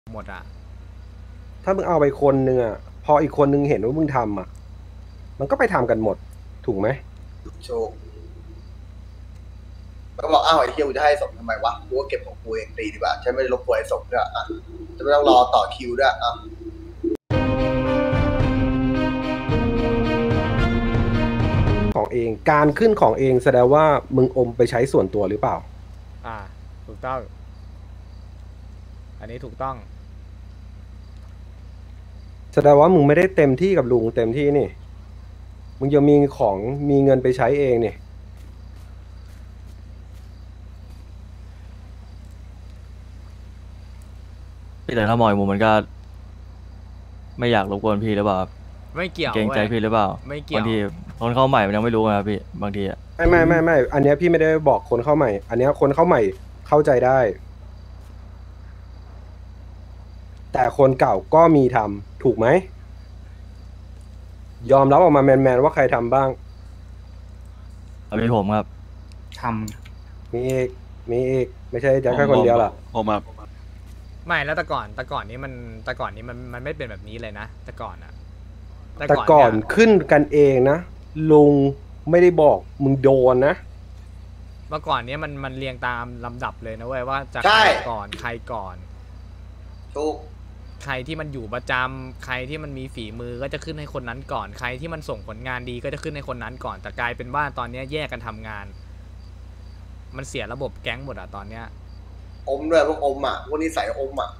หมดอะถ้ามึงเอาไปคนนึงอ่ะพออีกคนนึงเห็นว่ามึงทำอ่ะมันก็ไปทำกันหมดถูกไหมโชคมันก็บอกอ้าวไอ้เที่ยกูจะให้ส่งทำไมวะกูก็เก็บของกูเองตีดีกว่าฉันไม่ได้รบกวนไอ้ส่งด้วยอ่ะจะไม่ต้องรอต่อคิวด้วยอ่ะของเองการขึ้นของเองแสดงว่ามึงอมไปใช้ส่วนตัวหรือเปล่าถูกต้องอันนี้ถูกต้องแสดงว่ามึงไม่ได้เต็มที่กับลุงเต็มที่นี่มึงยังมีของมีเงินไปใช้เองนี่พี่แต่ถ้ามองอีกมุมมันก็ไม่อยากรบกวนพี่หรือเปล่าครับไม่เกี่ยวเกรงใจพี่หรือเปล่าไม่เกี่ยวบางทีคนเข้าใหม่มันยังไม่รู้นะครับพี่บางทีอะไม่อันเนี้ยพี่ไม่ได้บอกคนเข้าใหม่อันเนี้ยคนเข้าใหม่เข้าใจได้แต่คนเก่าก็มีทำถูกไหมยอมรับออกมาแมนว่าใครทำบ้างมีผมครับทมีอีกไม่ใช่แจ็คแค่คนเดียวล่ะผมแบบไม่แล้วแต่ก่อนนี้มันไม่เป็นแบบนี้เลยนะแต่ก่อนอะแต่ก่อนขึ้นกันเองนะลุงไม่ได้บอกมึงโดนนะเมื่อก่อนนี้มันเรียงตามลำดับเลยนะเว้ยว่าจะใครก่อนใครก่อนถูกใครที่มันอยู่ประจำใครที่มันมีฝีมือก็จะขึ้นให้คนนั้นก่อนใครที่มันส่งผลงานดีก็จะขึ้นให้คนนั้นก่อนแต่กลายเป็นว่าตอนนี้แยกกันทำงานมันเสียระบบแก๊งหมดอะตอนเนี้ยอมด้วยพวกอมอ่ะพวกนี้ใส่อมอ่ะ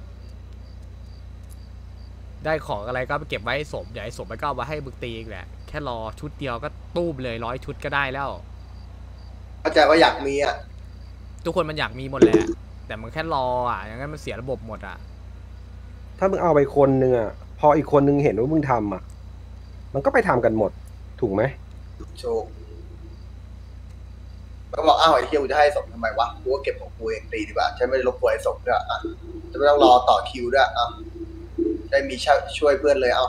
ได้ของอะไรก็ไปเก็บไว้ให้สมอย่าให้สมไปก็เอาไว้ให้บึกตีอีกแหละแค่รอชุดเดียวก็ตู้มเลย100 ชุดก็ได้แล้วเข้าใจว่าอยากมีอ่ะทุกคนมันอยากมีหมดแหละแต่มันแค่รออ่ะอย่างนั้นมันเสียระบบหมดอ่ะถ้ามึงเอาไปคนนึงอ่ะพออีกคนนึงเห็นว่ามึงทำอ่ะมันก็ไปทำกันหมดถูกไหมโชคมันก็บอกอ้าวไอ้เที่ยกูจะให้ส่งทำไมวะกูก็เก็บของกูเองตีดีกว่าฉันไม่ได้รบกวนไอ้ส่งด้วยอ่ะจะไม่ต้องรอต่อคิวด้วยอ่ะได้มีช่วยเพื่อนเลย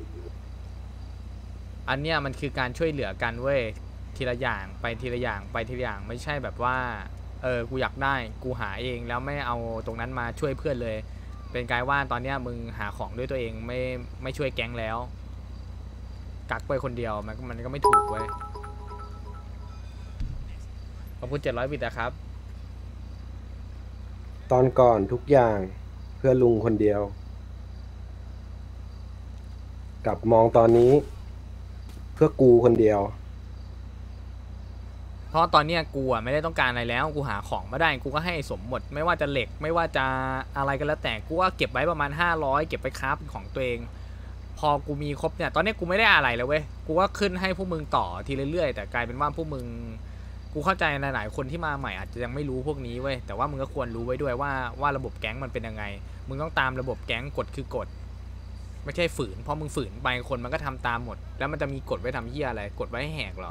อันเนี้ยมันคือการช่วยเหลือกันเว้ยทีละอย่างไปทีละอย่างไปทีละอย่างไม่ใช่แบบว่ากูอยากได้กูหาเองแล้วไม่เอาตรงนั้นมาช่วยเพื่อนเลยเป็นกลายว่าตอนเนี้ยมึงหาของด้วยตัวเองไม่ช่วยแก๊งแล้วกักไปคนเดียวมันก็ไม่ถูกเว้ยขอบคุณ700 บิตนะครับตอนก่อนทุกอย่างเพื่อลุงคนเดียวกับมองตอนนี้เพื่อกูคนเดียวเพราะตอนเนี้ยกูอ่ะไม่ได้ต้องการอะไรแล้วกูหาของมาได้กูก็ให้สมหมดไม่ว่าจะเหล็กไม่ว่าจะอะไรก็แล้วแต่กูก็เก็บไว้ประมาณ500เก็บไปคราฟของตัวเองพอกูมีครบเนี่ยตอนนี้กูไม่ได้อะไรแล้วเว้ยกูก็ขึ้นให้พวกมึงต่อทีเรื่อยๆแต่กลายเป็นว่าพวกมึงกูเข้าใจหลายๆคนที่มาใหม่อาจจะยังไม่รู้พวกนี้เว้ยแต่ว่ามึงก็ควรรู้ไว้ด้วยว่าระบบแก๊งมันเป็นยังไงมึงต้องตามระบบแก๊งกฎคือกฎไม่ใช่ฝืนเพราะมึงฝืนไปคนมันก็ทำตามหมดแล้วมันจะมีกฎไว้ทำเหี้ยอะไรกฎไว้ให้แหกเหรอ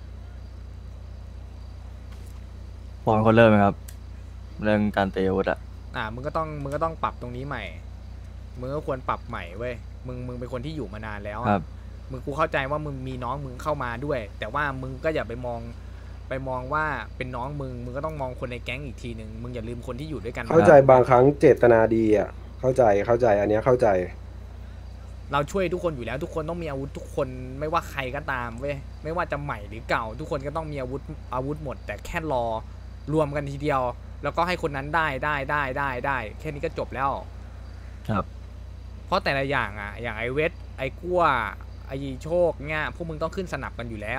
พอเป็นคนเริ่มไหมครับเรื่องการเตะอาวุธอะมึงก็ต้องปรับตรงนี้ใหม่มึงก็ควรปรับใหม่เว้ยมึงเป็นคนที่อยู่มานานแล้วครับมึงกูเข้าใจว่ามึงมีน้องมึงเข้ามาด้วยแต่ว่ามึงก็อย่าไปมองว่าเป็นน้องมึงก็ต้องมองคนในแก๊งอีกทีหนึ่งมึงอย่าลืมคนที่อยู่ด้วยกันเข้าใจบางครั้งเจตนาดีอ่ะเข้าใจอันเนี้ยเข้าใจเราช่วยทุกคนอยู่แล้วทุกคนต้องมีอาวุธทุกคนไม่ว่าใครก็ตามเว้ยไม่ว่าจะใหม่หรือเก่าทุกคนก็ต้องมีอาวุธหมดแต่แค่รอรวมกันทีเดียวแล้วก็ให้คนนั้นได้แค่นี้ก็จบแล้วครับเพราะแต่ละอย่างอ่ะอย่างไอเวทไอกั้วไอโชคเนี่ยพวกมึงต้องขึ้นสนับกันอยู่แล้ว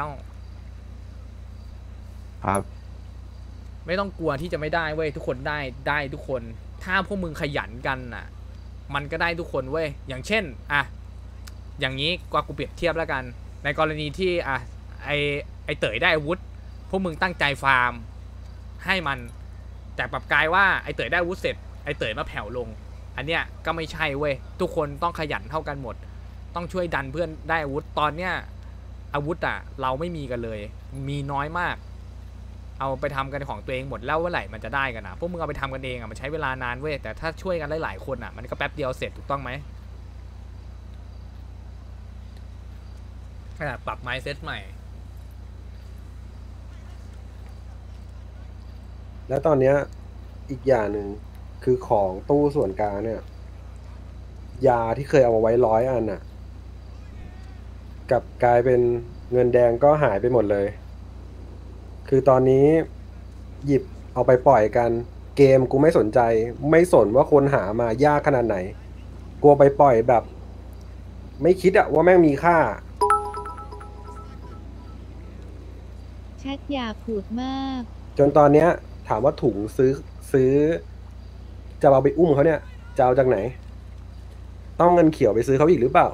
ครับไม่ต้องกลัวที่จะไม่ได้เว้ยทุกคนได้ทุกคนถ้าพวกมึงขยันกันอ่ะมันก็ได้ทุกคนเว้ยอย่างเช่นอย่างนี้กูเปรียบเทียบแล้วกันในกรณีที่ไอเต๋ยได้อาวุธพวกมึงตั้งใจฟาร์มให้มันแต่ปรับกลายว่าไอเต๋ยได้อาวุธเสร็จไอเต๋ยมาแผ่วลงอันเนี้ยก็ไม่ใช่เว้ยทุกคนต้องขยันเท่ากันหมดต้องช่วยดันเพื่อนได้อาวุธตอนเนี้ยอาวุธเราไม่มีกันเลยมีน้อยมากเอาไปทำกันของตัวเองหมดแล้วเมื่อไหร่มันจะได้กันพวกมึงเอาไปทำกันเองมันใช้เวลานานเว้ยแต่ถ้าช่วยกันหลายๆคนมันก็แป๊บเดียวเสร็จถูกต้องไหมปรับ mindset ใหม่แล้วตอนเนี้ยอีกอย่างหนึ่งคือของตู้ส่วนกลางเนี่ยยาที่เคยเอามาไว้100 อันน่ะกลับกลายเป็นเงินแดงก็หายไปหมดเลย คือตอนนี้หยิบเอาไปปล่อยกันเกมกูไม่สนใจไม่สนว่าคนหามายากขนาดไหนกลัวไปปล่อยแบบ ไม่คิดอะว่าแม่งมีค่าแชทหยาบขูดมากจนตอนเนี้ยถามว่าถุงซื้อจะเอาไปอุ้มเขาเนี่ยจะเอาจากไหน ต้องเงินเขียวไปซื้อเขาอีกหรือเปล่า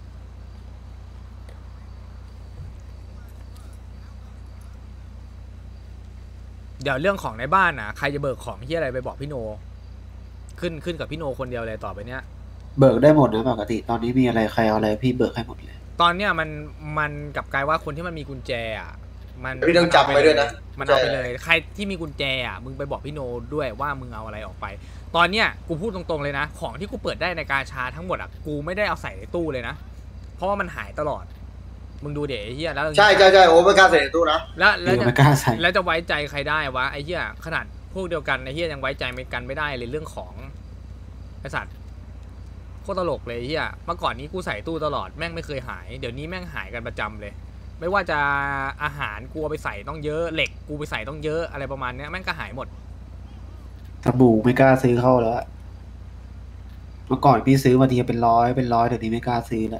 เดี๋ยวเรื่องของในบ้านนะใครจะเบิกของที่อะไรไปบอกพี่โนขึ้นกับพี่โนคนเดียวเลยต่อไปเนี้ยเบิกได้หมดนะปกติตอนนี้มีอะไรใครเอาอะไรพี่เบิกให้หมดเลยตอนเนี้ยมันกลับกลายว่าคนที่มันมีกุญแจอ่ะมันพี่ต้องจำไว้ด้วยนะมันเอาไปเลยใครที่มีกุญแจอ่ะมึงไปบอกพี่โนด้วยว่ามึงเอาอะไรออกไป ตอนเนี้ยกูพูดตรงๆเลยนะของที่กูเปิดได้ในกาชาทั้งหมดอ่ะกูไม่ได้เอาใส่ในตู้เลยนะเพราะว่ามันหายตลอดมึงดูเดี๋ยวไอ้เหี้ยแล้วใช่โอ้ไม่กล้าใส่ในตู้นะแล้วจะไม่กล้าใส่แล้วจะไว้ใจใครได้วะไอ้เหี้ยขนาดพวกเดียวกันไอ้เหี้ยยังไว้ใจไม่ได้เลยเรื่องของไอ้สัตว์โคตรตลกเลยไอ้เหี้ยเมื่อก่อนนี้กูใส่ตู้ตลอดแม่งไม่เคยหายเดี๋ยวนี้แม่งหายกันประจำเลย ไม่ว่าจะอาหารกูเอาไปใส่ต้องเยอะเหล็กกูไปใส่ต้องเยอะอะไรประมาณเนี้ยแม่งก็หายหมดสบู่ไม่กล้าซื้อเข้าแล้วอะเมื่อก่อนพี่ซื้อมาทีเป็นร้อยเดี๋ยวนี้ไม่กล้าซื้อแล้ว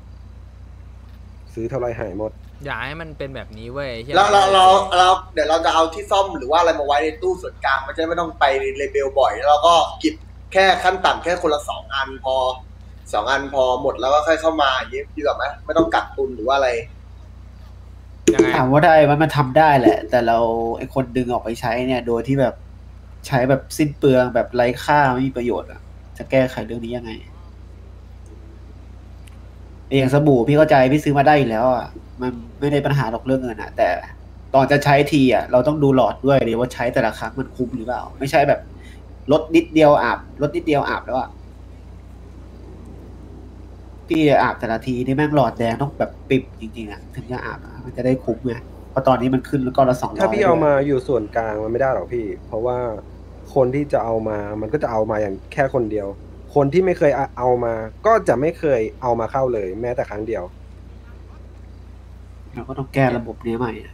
ซื้อเท่าไรหายหมดอย่าให้มันเป็นแบบนี้เว้ยเหี้ยเราเดี๋ยวเราจะเอาที่ซ่อมหรือว่าอะไรมาไว้ในตู้ส่วนกลางมันจะไม่ต้องไปเลเบลบ่อยแล้วเราก็เก็บแค่ขั้นต่ำแค่คนละ2 อันพอ2 อันพอหมดแล้วก็ค่อยเข้ามาอย่างนี้ดีกว่าไหมไม่ต้องกักตุนหรือว่าอะไรยังไงถามว่าได้มันทำได้แหละ แต่เราไอคนดึงออกไปใช้เนี่ย โดยที่แบบใช้แบบสิ้นเปลืองแบบไร้ค่าไม่มีประโยชน์อะจะแก้ไขเรื่องนี้ยังไงอย่างสบู่พี่เข้าใจพี่ซื้อมาได้อยู่แล้วอะมันไม่ได้ปัญหาหรอกเรื่องเงินอะแต่ตอนจะใช้ทีอะเราต้องดูหลอดด้วยเลยว่าใช้แต่ละครั้งมันคุ้มหรือเปล่า ไม่ใช่แบบลดนิดเดียวอาบแล้วอะพี่อาบแต่ละทีนี่แม่งหลอดแดงต้องแบบปิบจริงๆอะถึงจะอาบอะมันจะได้คุ้มไงเพราะตอนนี้มันขึ้นแล้วก็ละ200 ถ้าพี่เอามาอยู่ส่วนกลางมันไม่ได้หรอกพี่ เพราะว่าคนที่จะเอามามันก็จะเอามาอย่างแค่คนเดียว คนที่ไม่เคยเอามา ก็จะไม่เคยเอามาเข้าเลย แม้แต่ครั้งเดียวเราก็ต้องแก้ระบบนี้ใหม่อะ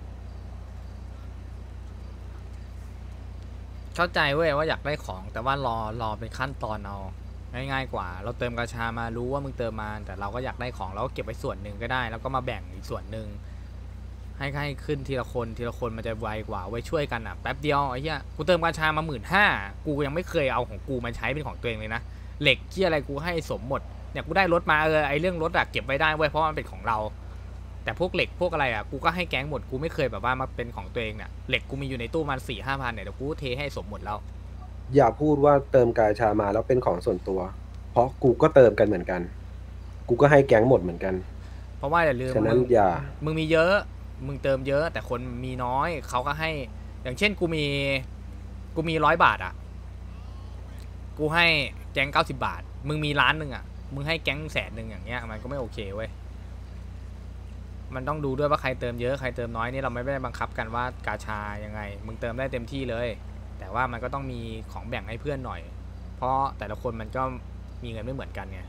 เข้าใจเว้ยว่าอยากได้ของแต่ว่ารอเป็นขั้นตอนเอาง่ายๆกว่า เราเติมกาชามารู้ว่ามึงเติมมาแต่เราก็อยากได้ของเราก็เก็บไว้ส่วนหนึ่งก็ได้ แล้วก็มาแบ่งอีกส่วนหนึ่งให้ขึ้นทีละคนมันจะไวกว่าไว้ช่วยกันอ่ะแป๊บเดียวไอ้เหี้ยกูเติมกาชามา15,000กูยังไม่เคยเอาของกูมาใช้เป็นของตัวเองเลยนะเหล็กที่อะไรกูให้สมหมดเนี่ยกูได้รถมาไอเรื่องรถอะเก็บไว้ได้เว้ยเพราะมันเป็นของเรา แต่พวกเหล็กพวกอะไรอ่ะกูก็ให้แก๊งหมดกูไม่เคยแบบว่ามาเป็นของตัวเองเนี่ยเหล็กกูมีอยู่ในตู้มัน4-5 พันเนี่ยเดี๋ยวกูเทให้สมหมดแล้วอย่าพูดว่าเติมกาชามาแล้วเป็นของส่วนตัว เพราะกูก็เติมกันเหมือนกัน กูก็ให้แก๊งหมดเหมือนกันเพราะว่าอย่าลืมฉะนั้นอย่ามึงมีเยอะมึงเติมเยอะ แต่คนมีน้อยเขาก็ให้ อย่างเช่นกูมี100 บาทอ่ะกูให้แก๊ง90 บาทมึงมี1,000,000อ่ะมึงให้แก๊ง100,000อย่างเงี้ยมันก็ไม่โอเคเว้ยมันต้องดูด้วยว่าใครเติมเยอะใครเติมน้อยนี่เราไม่ได้บังคับกันว่ากาชายังไงมึงเติมได้เต็มที่เลยแต่ว่ามันก็ต้องมีของแบ่งให้เพื่อนหน่อยเพราะแต่ละคนมันก็มีเงินไม่เหมือนกันไง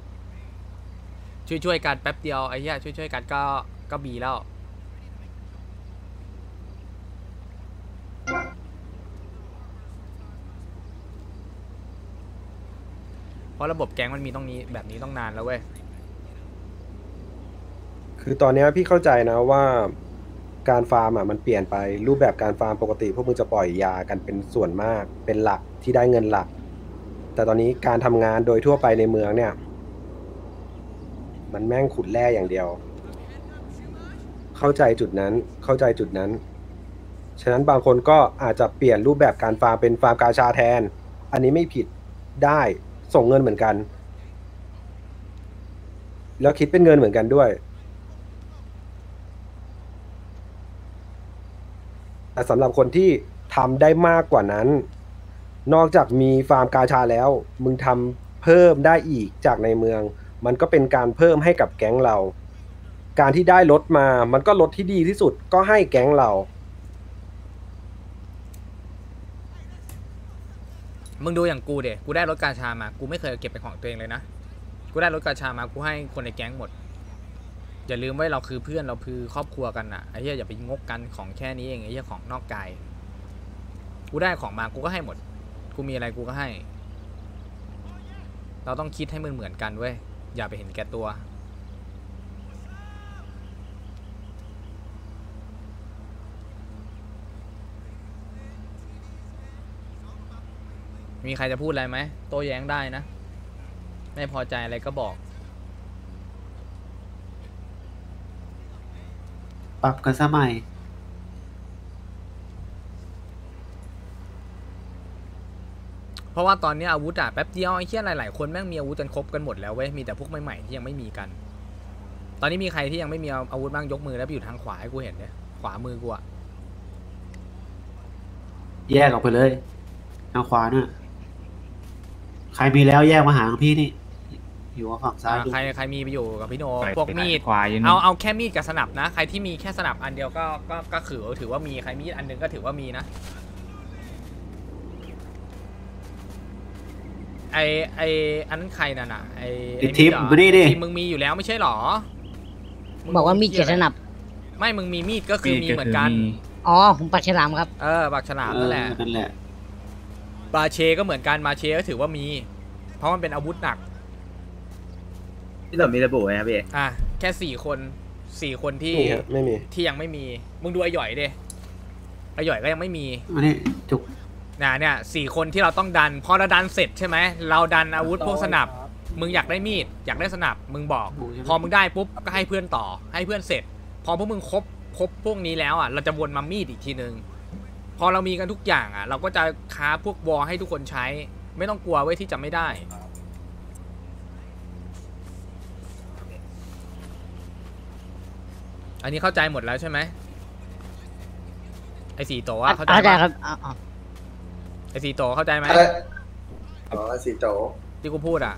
ช่วยกันแป๊บเดียวไอ้เหี้ยช่วยกันก็บีแล้วเพราะระบบแก๊งมันมีต้องนี้แบบนี้ต้องนานแล้วเว้ยคือตอนเนี้ยพี่เข้าใจนะว่าการฟาร์มอ่ะมันเปลี่ยนไปรูปแบบการฟาร์มปกติพวกมึงจะปล่อยยากันเป็นส่วนมากเป็นหลักที่ได้เงินหลัก แต่ตอนนี้การทำงานโดยทั่วไปในเมืองเนี่ย มันแม่งขุดแร่อย่างเดียว เข้าใจจุดนั้นฉะนั้นบางคนก็อาจจะเปลี่ยนรูปแบบการฟาร์มเป็นฟาร์มกาชาแทน อันนี้ไม่ผิดได้ส่งเงินเหมือนกัน แล้วคิดเป็นเงินเหมือนกันด้วย แต่สำหรับคนที่ทำได้มากกว่านั้น นอกจากมีฟาร์มกาชาแล้ว มึงทำเพิ่มได้อีกจากในเมือง มันก็เป็นการเพิ่มให้กับแก๊งเรา การที่ได้รถมา มันก็รถที่ดีที่สุดก็ให้แก๊งเรามึงดูอย่างกูเด็กูได้รถกาชามากูไม่เคยเก็บเป็นของตัวเองเลยนะกูได้รถกาชามากูให้คนในแก๊งหมดอย่าลืมไว้เราคือเพื่อนเราคือครอบครัวกันอ่ะไอ้เหี้ยอย่าไปงกกันของแค่นี้เองไอ้เหี้ยของนอกกายกูได้ของมากูก็ให้หมดกูมีอะไรกูก็ให้เราต้องคิดให้มันเหมือนกันเว้ยอย่าไปเห็นแก่ตัวมีใครจะพูดอะไรไหมโต้แย้งได้นะไม่พอใจอะไรก็บอกปรับกันสมัยเพราะว่าตอนนี้อาวุธอะแป๊บเดียวไอ้เหี้ยหลายๆคนแม่งมีอาวุธกันครบกันหมดแล้วเว้ยมีแต่พวกใหม่ๆที่ยังไม่มีกัน ตอนนี้มีใครที่ยังไม่มีอาวุธบ้างยกมือแล้วไปอยู่ทางขวาให้กูเห็นเนี่ยขวามือกูอะแยกออกไปเลยทางขวาเนี่ยใครมีแล้วแยกมาหาทางพี่นี่ อยู่ฝั่งซ้ายดูใครมีไปอยู่กับพี่โนพวกไปมีดขวาอยู่นี่เอาแค่มีดกับสนับนะใครที่มีแค่สนับอันเดียวก็ถือว่ามีใครมีดอันหนึงก็ถือว่ามีนะไออันนั้นใครน่ะนะไอทิปเหรอมานี่ดิทีมมึงมีอยู่แล้วไม่ใช่หรอบอกว่ามีดเกียรติสนับไม่มึงมีมีดก็คือมีเหมือนกันอ๋อ ผมปักฉลามครับปากฉลามนั่นแหละนั่นแหละบาเชก็เหมือนกันบาเชก็ถือว่ามี เพราะมันเป็นอาวุธหนักพี่สมมีระบุไหมครับพี่แค่4 คนที่นี่ครับไม่มีที่ยังไม่มีมึงดูไอ้หย่อยดิไอ้หย่อยก็ยังไม่มีอันนี้จุกเนี่ย4 คนที่เราต้องดันพอเราดันเสร็จใช่ไหมเราดันอาวุธพวกสนับมึงอยากได้มีดอยากได้สนับมึงบอก พอมึงได้ปุ๊บก็ให้เพื่อนต่อให้เพื่อนเสร็จ พอพวกมึงครบพวกนี้แล้วเราจะวนมามีดอีกทีนึงพอเรามีกันทุกอย่างเราก็จะค้าพวกวอลให้ทุกคนใช้ไม่ต้องกลัวไว้ที่จะไม่ได้อันนี้เข้าใจหมดแล้วใช่ไหมไอ้4 โตะเข้าใจเข้าใจปะครับไอ้4 โตะเข้าใจไหมอะไรอ๋อสีโตที่กูพูด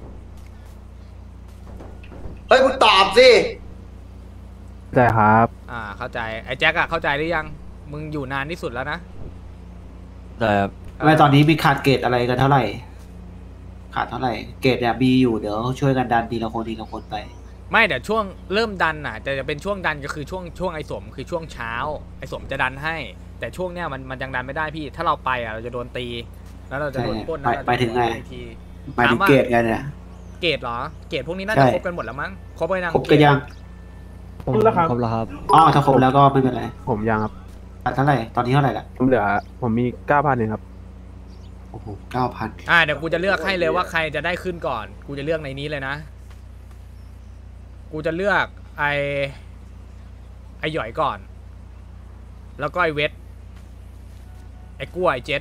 เฮ้ยมึงตอบสิใช่ครับเข้าใจไอ้แจ็คเข้าใจหรือยังมึงอยู่นานที่สุดแล้วนะได้ครับไม่ตอนนี้มีขาดเกรดอะไรกันเท่าไหร่ ขาดเท่าไหร่ เกรดเนี่ยมีอยู่เดี๋ยวช่วยกันดันทีละคนไปไม่เดี๋ยวช่วงเริ่มดันจะเป็นช่วงดันก็คือช่วงไอ้สมคือช่วงเช้าไอ้สมจะดันให้ แต่ช่วงเนี้ยมันยังดันไม่ได้พี่ถ้าเราไปเราจะโดนตีแล้วเราจะโดนปล้นแล้วเราจะไปถึงไงโดนทีหมายถึงเกรดไงเนี่ยเกรดเหรอเกรดพวกนี้น่าจะใช่ครบกันหมดแล้วมั้งครบไปยังครบกันยังครบแล้วครับครบแล้วครับอ๋อถ้าครบแล้วก็ไม่เป็นไรผมยังครับขาดเท่าไหร่ ตอนนี้เท่าไหร่ละผมมี 9,000เองครับโอ้โห9,000 เดี๋ยวกูจะเลือกให้เลยว่าใครจะได้ขึ้นก่อนกูจะเลือกในนี้เลยนะกูจะเลือกไอ้หย่อยก่อน แล้วก็ไอ้เวทไอ้กล้วยไอ้เจ็ด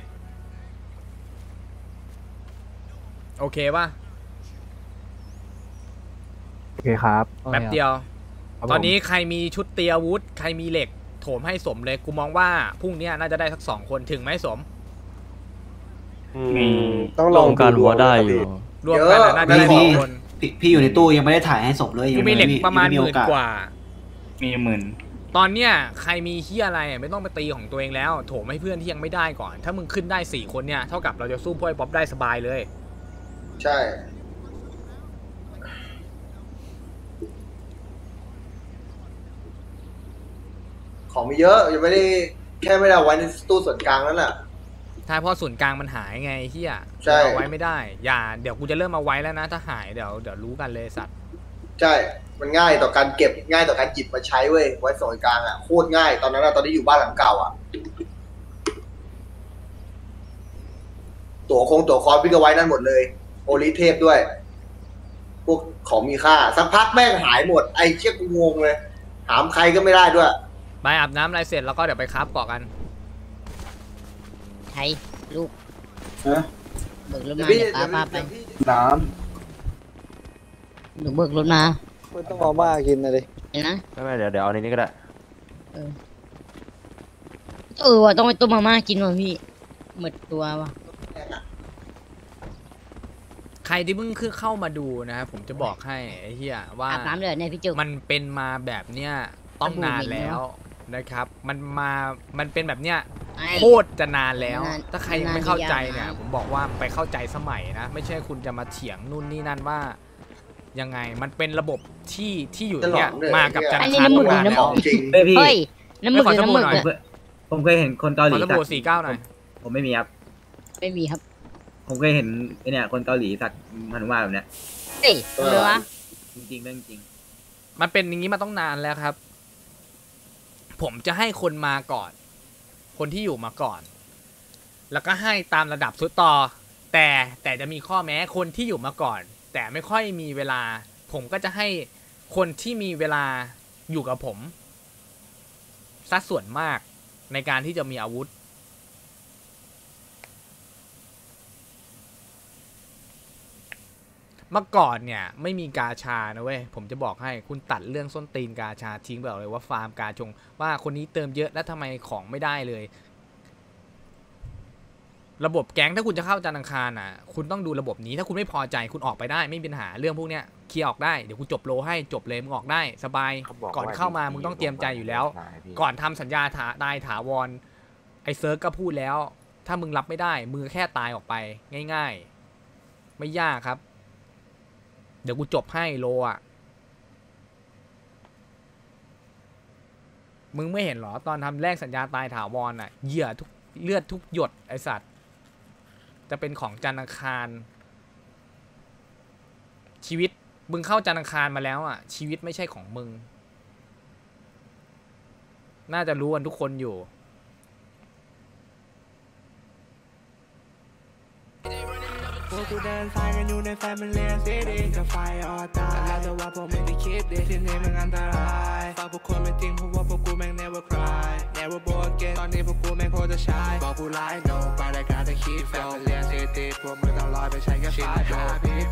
โอเคป่ะโอเคครับแป๊บเดียวครับผมตอนนี้ใครมีชุดเตรียมอาวุธใครมีเหล็กโถมให้สมเลยกูมองว่าพรุ่งนี้น่าจะได้สัก2 คนถึงไหมสมมีต้องลองการดูหัวได้ครับอยู่รวมกันน่าจะได้มี 2 คนพี่อยู่ในตู้ยังไม่ได้ถ่ายให้ศพเลยกูมีเหล็กประมาณยังหไมื่นกว่ามี10,000 ตอนเนี้ยใครมีเฮียอะไรไม่ต้องไปตีของตัวเองแล้วโถมให้เพื่อนที่ยังไม่ได้ก่อน ถ้ามึงขึ้นได้4 คนเนี่ยเท่ากับเราจะสู้พวกไอ้บ๊อบได้สบายเลยใช่ ของมีเยอะยังไม่ได้แค่ไม่ได้เอาไว้ในตู้ส่วนกลางนั่นแหละถ้าเพราะศูนย์กลางมันหายไงเฮียใช่เอาไว้ไม่ได้อย่าเดี๋ยวกูจะเริ่มเอาไว้แล้วนะถ้าหายเดี๋ยวรู้กันเลยสัตว์ใช่ มันง่ายต่อการเก็บง่ายต่อการหยิบมาใช้เว้ยไว้ส่วนกลางโคตรง่ายตอนนั้นตอนที่อยู่บ้านหลังเก่าตั๋วคอนพี่ก็ไว้นั่นหมดเลยโอลิเทพด้วย พวกของมีค่าสักพักแม่งหายหมดไอ้เชี่ยกูงงเลยถามใครก็ไม่ได้ด้วยไปอาบน้ำอะไรเสร็จแล้วก็เดี๋ยวไปคราฟเกาะกันไทย ลูกฮะเบิกรถเดี๋ยวมาพี่เดี๋ยวป้าพาไปน้หนูเบิกรถมาไม่ต้องเอามากินนะดิเห็นนะไม่เดี๋ยวเอาในนี้ก็ได้ว่ะต้องไปต้มมาม่ากินว่ะพี่หมดตัวว่ะใครที่เพิ่งคือเข้ามาดูนะครับผมจะบอกให้ไอ้เหี้ยว่าอาบน้ำเลยเนี่ยพี่จุกมันเป็นมาแบบเนี้ยต้องนานแล้วนะครับมันเป็นแบบเนี้ยไอ้โคตรจะนานแล้วนานถ้าใครยังไม่เข้าใจเนี่ยนานผมบอกว่าไปเข้าใจสมัยนะไม่ใช่คุณจะมาเถียงนู่นนี่นั่นว่ายังไงมันเป็นระบบที่อยู่เนี่ยมากับจันทอันร์นี้คารน้ำหมึกมาหรือแล้น้ำหมึวกจริงเฮ้ยพี่เฮ้ยน้ำหมึกไม่หขอรือน้ำหมึกสบู่หน่อยเนี่ยผมเคยเห็นคนเกาหขลีอสสักบู่49หน่อยผมไม่มีครับไม่มีครับผมเคยเห็นไอเนี่ยคนเกาหลีสักฮนุมานแบบเนี้ยเฮ้ยทำไมวะจริงๆเรื่องจริงมันเป็นอย่างนี้มาต้องนานแล้วครับ ผมจะให้คนมาก่อน คนที่อยู่มาก่อน แล้วก็ให้ตามระดับสุดต่อแต่จะมีข้อแม้คนที่อยู่มาก่อน แต่ไม่ค่อยมีเวลา ผมก็จะให้คนที่มีเวลาอยู่กับผมสัดส่วนมากในการที่จะมีอาวุธ เมื่อก่อนเนี่ยไม่มีกาชานะเว้ยผมจะบอกให้คุณตัดเรื่องส้นตีนกาชาทิ้งไปเลยว่าฟาร์มกาชงว่าคนนี้เติมเยอะแล้วทำไมของไม่ได้เลย ระบบแก๊งถ้าคุณจะเข้าจันทร์อังคารอ่ะคุณต้องดูระบบนี้ถ้าคุณไม่พอใจคุณออกไปได้ไม่มีปัญหาเรื่องพวกเนี้ยเคลียร์ออกได้เดี๋ยวกูจบโลให้จบเลยมึงออกได้สบายก่อนเข้ามามึงต้องเตรียมใจอยู่แล้ว ก่อนทำสัญญาได้ถาวรไอเซิร์ฟก็พูดแล้ว ถ้ามึงรับไม่ได้มึงแค่ตายออกไปง่ายๆไม่ยากครับเดี๋ยวกูจบให้โลอ่ะมึงไม่เห็นหรอตอนทำแลกสัญญาตายถาวรอ่ะเหยื่อทุกเลือดทุกหยดไอสัตว์จะเป็นของจันทร์อังคารชีวิตมึงเข้าจันทร์อังคารมาแล้วอ่ะชีวิตไม่ใช่ของมึงน่าจะรู้กันทุกคนอยู่พวกกูเดินสายกันอยู่ในแฟมิลี่ซิตี้จะไฟออตายแต่ว่าพวกไม่ได้คิดดิที่นี่มันอันตรายฝากพวกคนไม่จริงเพราะว่าพวกกูแม่ง never cry never broke again ตอนนี้พวกกูแม่งโคตรจะชายบอกกูไลน์ no ไปได้การจะคิด Family City พวกมึงต้องลอยไปใช้แค่ไฟ